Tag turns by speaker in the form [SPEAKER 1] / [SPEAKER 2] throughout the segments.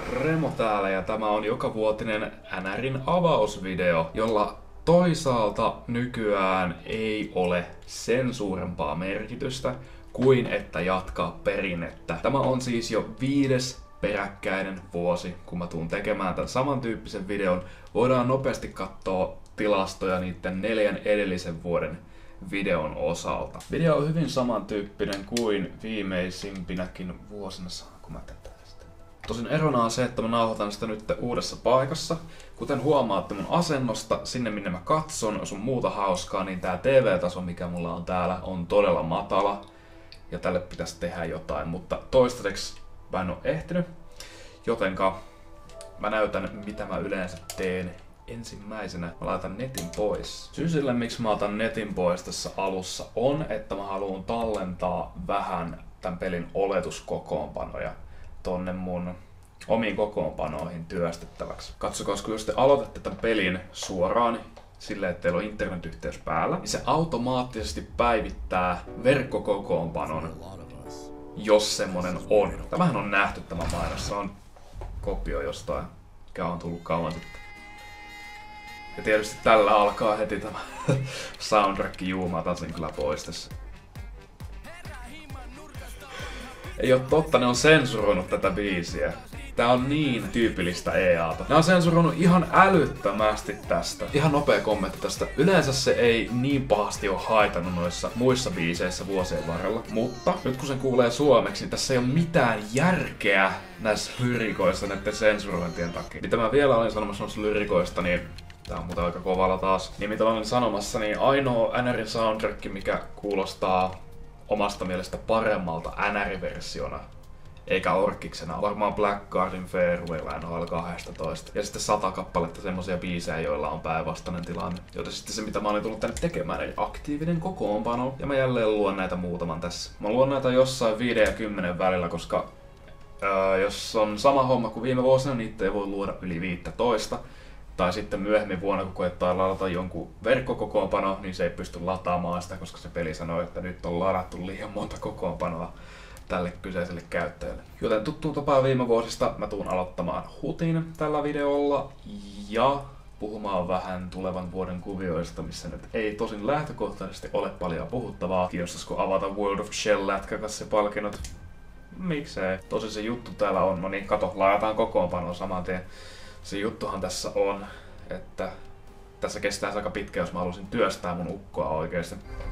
[SPEAKER 1] Remo täällä ja tämä on jokavuotinen NRin avausvideo, jolla toisaalta nykyään ei ole sen suurempaa merkitystä kuin että jatkaa perinnettä. Tämä on siis jo 5. peräkkäinen vuosi, kun mä tuun tekemään tämän samantyyppisen videon. Voidaan nopeasti katsoa tilastoja niiden 4 edellisen vuoden videon osalta. Video on hyvin samantyyppinen kuin viimeisimpinäkin vuosina, kun mä tätä. Tosin erona on se, että mä nauhoitan sitä nyt uudessa paikassa. Kuten huomaatte mun asennosta, sinne minne mä katson, sun muuta hauskaa, niin tää TV-taso, mikä mulla on täällä, on todella matala. Ja tälle pitäisi tehdä jotain, mutta toistaiseksi mä en oo ehtinyt. Jotenka mä näytän, mitä mä yleensä teen. Ensimmäisenä mä laitan netin pois. Syy sille, miksi mä otan netin pois tässä alussa, on, että mä haluan tallentaa vähän tämän pelin oletuskokoonpanoja tonne mun omiin kokoonpanoihin työstettäväksi. Katsokaa, kun jos te aloitatte tämän pelin suoraan silleen, että teillä on internetyhteys päällä, niin se automaattisesti päivittää verkkokokoonpanon, jos semmonen on. Tämähän on nähty tämä mainos, se on kopio jostain, mikä on tullut kauan sitten. Ja tietysti tällä alkaa heti tämä soundtrack juumata sen kyllä pois tässä. Ei oo totta, ne on sensuroinut tätä biisiä. Tää on niin tyypillistä EA:ta. Ne on sensuroinut ihan älyttömästi tästä. Ihan nopea kommentti tästä. Yleensä se ei niin pahasti oo haitannut noissa muissa biiseissä vuosien varrella. Mutta nyt kun sen kuulee suomeksi, niin tässä ei oo mitään järkeä näissä lyrikoissa näiden sensurointien takia. Mitä mä vielä olin sanomassa noissa lyrikoista, niin tää on muuten aika kovalla taas. Niin mitä olin sanomassa, niin ainoa NRin soundtrack, mikä kuulostaa omasta mielestä paremmalta NR-versiona, eikä orkiksena. Varmaan Blackguardin Farewell NHL 12. Ja sitten 100 kappaletta semmosia biisejä, joilla on päinvastainen tilanne. Joten sitten se, mitä mä olin tullut tänne tekemään, eli aktiivinen kokoonpano. Ja mä jälleen luon näitä muutaman tässä. Mä luon näitä jossain 5 ja 10 välillä, koska jos on sama homma kuin viime vuosina, niin niitä ei voi luoda yli 15. Tai sitten myöhemmin vuonna, kun koettaa ladata jonkun verkkokokoonpano, niin se ei pysty lataamaan sitä, koska se peli sanoo, että nyt on ladattu liian monta kokoonpanoa tälle kyseiselle käyttäjälle. Joten tuttuun tapaan viime vuosista mä tuun aloittamaan HUTin tällä videolla ja puhumaan vähän tulevan vuoden kuvioista, missä nyt ei tosin lähtökohtaisesti ole paljon puhuttavaa. Kiinnostaisiko avata World of Shell-lätkä kanssa palkinnot? Miksei? Tosin se juttu täällä on, no niin kato, laajataan kokoonpanoa saman tien. Se juttuhan tässä on, että tässä kestää aika pitkä, jos mä haluaisin työstää mun ukkoa oikeesti.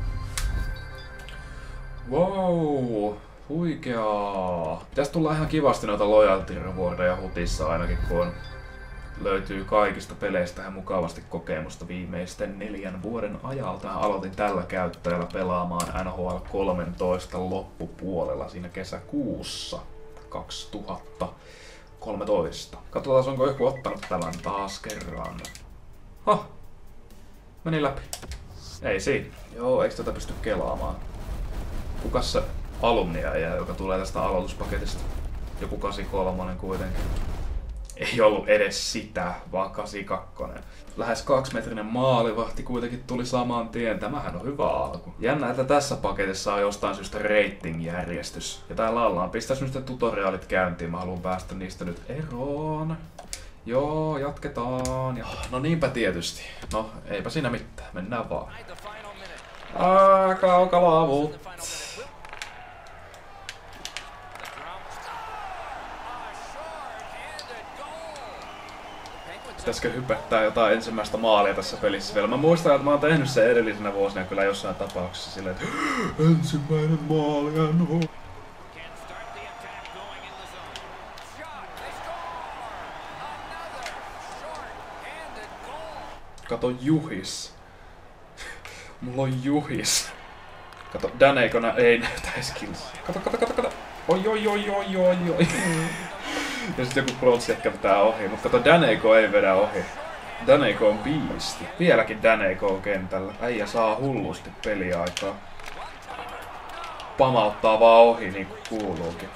[SPEAKER 1] Wow, huikeaa. Pitäis tulla ihan kivasti noita loyalty rewardeja HUTissa ainakin, kun löytyy kaikista peleistä ihan mukavasti kokemusta viimeisten 4 vuoden ajalta. Aloitin tällä käyttäjällä pelaamaan NHL 13 loppupuolella siinä kesäkuussa 2013. Katsotaan, onko joku ottanut tämän taas kerran. Meni läpi. Ei siinä. Joo, eikö tätä pysty kelaamaan? Kukas se alumniäijä, joka tulee tästä aloituspaketista? Joku 83 kuitenkin. Ei ollut edes sitä, vaan 82. Lähes 2-metrinen maalivahti kuitenkin tuli saman tien. Tämähän on hyvä alku. Jännä, että tässä paketissa on jostain syystä rating-järjestys. Ja täällä ollaan. Pistäis nyt tutoriaalit käyntiin. Mä haluan päästä niistä nyt eroon. Joo, jatketaan. No niinpä tietysti. No, eipä siinä mitään. Mennään vaan. Kaukalavut. Pitäisikö hypettää jotain ensimmäistä maalia tässä pelissä vielä? Mä muistan, että mä oon tehnyt sen edellisenä vuosina kyllä jossain tapauksessa silleen, että ensimmäinen maali NHL. Kato Juhis. Mulla on Juhis. Kato, Daneikona ei näytä skills. Kato. Oi. Ja sit joku Prots-jätkä pitää ohi, mutta kato Daneiko ei vedä ohi. Daneiko on biisti. Vieläkin Daneiko on kentällä. Äijä saa hullusti peliaikaa. Pamauttaa vaan ohi niin kuin kuuluukin.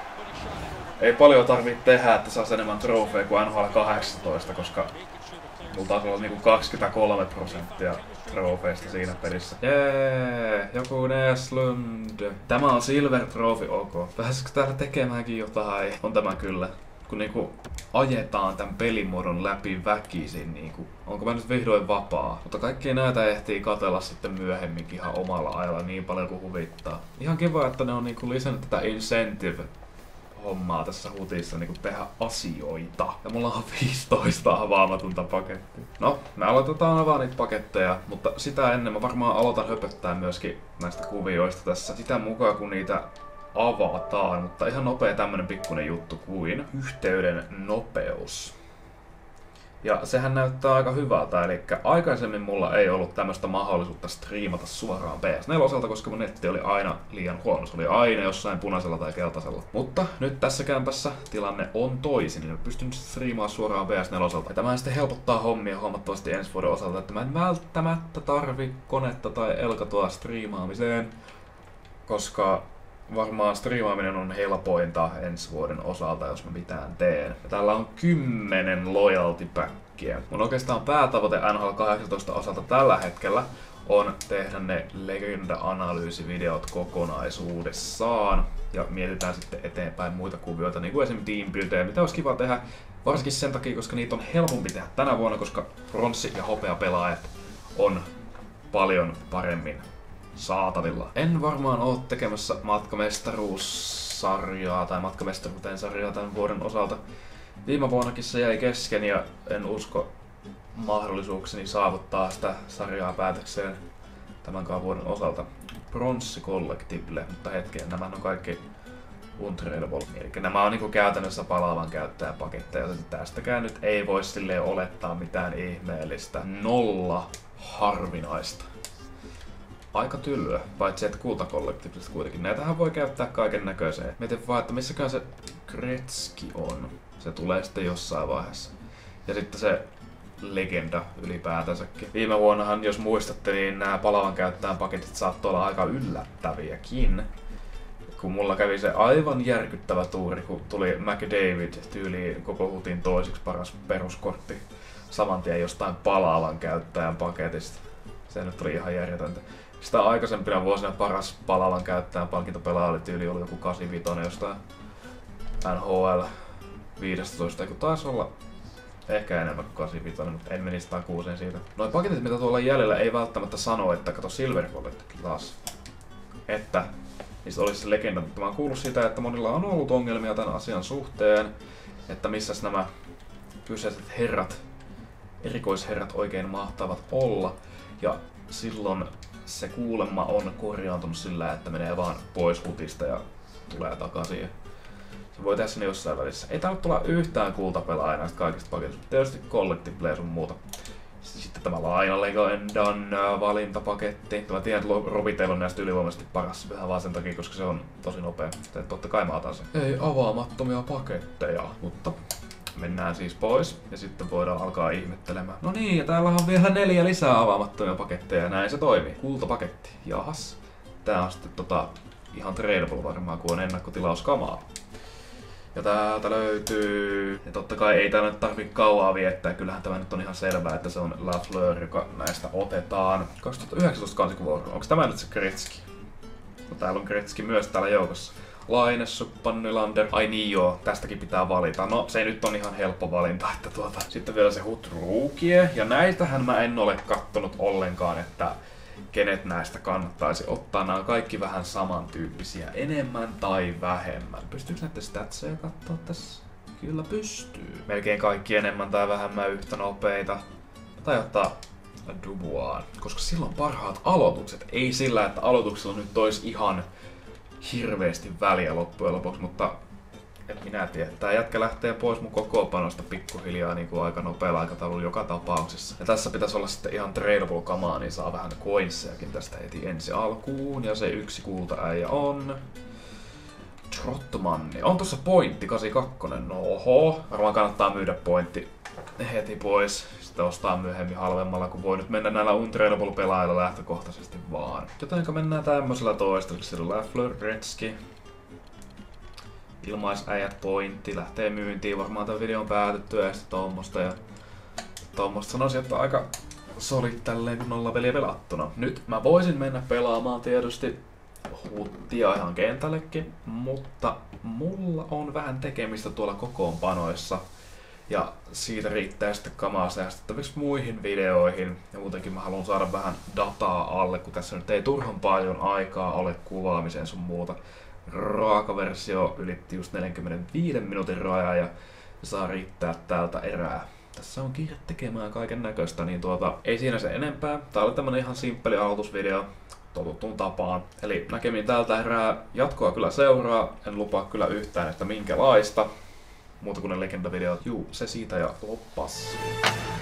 [SPEAKER 1] Ei paljon tarvitse tehdä, että saisi enemmän trofeja kuin NHL 18, koska Mulla taisi olla niinku 23% trofeista siinä pelissä. Jee, joku Neslund. Tämä on Silver Trophy, ok. Pääsisikö täällä tekemäänkin jotain? On tämä kyllä. Kun niinku ajetaan tän pelimuodon läpi väkisin, niinku, onko mä nyt vihdoin vapaa? Mutta kaikkia näitä ehtii katella sitten myöhemminkin ihan omalla ajalla niin paljon kuin huvittaa. Ihan kiva, että ne on niinku lisännyt tätä incentive-hommaa tässä hutissa, niinku tehdä asioita. Ja mulla on 15 avaamatonta pakettia. No, me aloitetaan avaa niitä paketteja, mutta sitä ennen mä varmaan aloitan höpöttää myöskin näistä kuvioista tässä. Sitä mukaan kun niitä avataan, mutta ihan nopea tämmönen pikkuinen juttu kuin yhteyden nopeus. Ja sehän näyttää aika hyvältä, eli aikaisemmin mulla ei ollut tämmöistä mahdollisuutta striimata suoraan PS4, koska mun netti oli aina liian huono. Se oli aina jossain punaisella tai keltaisella. Mutta nyt tässä kämpässä tilanne on toisin, niin mä pystyn striimaamaan suoraan PS4. Ja tämä sitten helpottaa hommia huomattavasti ensi vuoden osalta, että mä en välttämättä tarvi konetta tai elkatoa striimaamiseen, koska varmaan striimaaminen on helpointa ensi vuoden osalta, jos mä mitään teen. Ja täällä on 10 loyalty packia. Mun oikeastaan päätavoite NHL 18 osalta tällä hetkellä on tehdä ne legenda-analyysivideot kokonaisuudessaan. Ja mietitään sitten eteenpäin muita kuvioita, niin kuin esimerkiksi teambuildeja, mitä olisi kiva tehdä. Varsinkin sen takia, koska niitä on helpompi tehdä tänä vuonna, koska bronssi- ja hopea-pelaajat on paljon paremmin saatavilla. En varmaan oo tekemässä matkamestaruussarjaa tai matkamestaruuteen sarjaa tämän vuoden osalta. Viime vuonnakin se jäi kesken ja en usko mahdollisuukseni saavuttaa sitä sarjaa päätökseen tämänkaan vuoden osalta. Bronssi Collectible, mutta hetkeen, nämä on kaikki untradable. Eli nämä on niinku käytännössä palaavan käyttäjän paketteja, joten tästäkään nyt ei voi silleen olettaa mitään ihmeellistä. 0 harvinaista. Aika tylyä, paitsi että kultakollektiivisesti kuitenkin. Näitähän voi käyttää kaiken näköiseen. Mietin vaan, että missäkään se Gretzky on. Se tulee sitten jossain vaiheessa. Ja sitten se legenda ylipäätänsäkin. Viime vuonnahan, jos muistatte, niin nämä palavan käyttäjän paketit saattoi olla aika yllättäviäkin. Kun mulla kävi se aivan järkyttävä tuuri, kun tuli McDavid tyyliin koko hutin toiseksi paras peruskortti saman tien jostain palaavan käyttäjän paketista. Se nyt oli ihan järjetöntä. Sitä aikaisempina vuosina paras palaavan käyttäjän palkintopelaaja oli tyyli oli joku 85 jostain NHL 15, kun taisi olla ehkä enemmän kuin 85, mutta en menisi takuuseen siitä. Noi paketit, mitä tuolla jäljellä, ei välttämättä sano, että kato Silver Collective taas, että niistä olisi se legenda, mutta mä oon kuullut siitä, että monilla on ollut ongelmia tämän asian suhteen, että missäs nämä kyseiset herrat, erikoisherrat oikein mahtavat olla, ja silloin se kuulemma on korjaantunut sillä, että menee vaan pois hutista ja tulee takaisin. Se voi tehdä sinne jossain välissä. Ei täällä tulla yhtään kultapelaajaa näistä kaikista paketista, mutta tietysti Collectible ja sun muuta. Sitten tämä Laina-legendan valintapaketti. Mä tiedän, että Robitaille on näistä ylivoimaisesti paras vähän vaan sen takia, koska se on tosi nopea. Totta kai mä otan sen. Ei avaamattomia paketteja, mutta mennään siis pois ja sitten voidaan alkaa ihmettelemään. No niin, ja täällä on vielä 4 lisää avaamattomia paketteja ja näin se toimii. Kultapaketti, jahas. Tää on sitten ihan tradable varmaan, kun on ennakkotilauskamaa. Ja täältä löytyy, ja totta kai ei täällä nyt tarvitse kauaa viettää, kyllähän tämä nyt on ihan selvää, että se on Lafleur, joka näistä otetaan. 2019 kansikuvuoro, onko tämä nyt se Gretzky? No täällä on Gretzky myös täällä joukossa. Laine, Subban, Nylander. Ai niin joo, tästäkin pitää valita. No se nyt on ihan helppo valinta, että Sitten vielä se Hut Rookie, ja näitähän mä en ole kattonut ollenkaan, että kenet näistä kannattaisi ottaa. Nämä on kaikki vähän samantyyppisiä, enemmän tai vähemmän. Pystyykö näitä statseja katsoa tässä? Kyllä pystyy. Melkein kaikki enemmän tai vähemmän yhtä nopeita. Tai ottaa Dubois, koska silloin parhaat aloitukset. Ei sillä, että aloituksella nyt olisi ihan hirveästi väliä loppujen lopuksi, mutta en minä tiedä. Tää jätkä lähtee pois mun kokoonpanosta pikkuhiljaa niin kuin aika nopealla aikataululla joka tapauksessa. Ja tässä pitäisi olla sitten ihan tradable kamaa, niin saa vähän coinsejakin tästä heti ensi alkuun. Ja se yksi kultaäijä on Trotmanni. On tossa pointti 82. Oho, varmaan kannattaa myydä pointti heti pois. Sitten ostaa myöhemmin halvemmalla, kun voi nyt mennä näillä untradable pelaajilla lähtökohtaisesti vaan. Jotenka mennään tämmöisellä toistaiseksi. Lafleur, Gretzky. Ilmaisäijät pointti, lähtee myyntiin, varmaan tämän videon päätettyä ja sitten tommosta. Ja tuommoista sanoisin, että aika solid tälleen kun 0 peliä pelattuna. Nyt mä voisin mennä pelaamaan tietysti huttia ihan kentällekin, mutta mulla on vähän tekemistä tuolla kokoonpanoissa. Ja siitä riittää sitten kamaa säästettäviksi muihin videoihin. Ja muutenkin mä haluan saada vähän dataa alle, kun tässä nyt ei turhan paljon aikaa ole kuvaamiseen sun muuta. Raakaversio ylitti just 45 minuutin raja ja saa riittää tältä erää. Tässä on kiire tekemään kaiken näköistä, niin ei siinä se enempää. Tää oli tämmönen ihan simppeli aloitusvideo totuttuun tapaan. Eli näkemiin tältä erää. Jatkoa kyllä seuraa, en lupaa kyllä yhtään, että minkälaista. Muuta kuin ne legendavideot. Juu, se siitä ja loppas.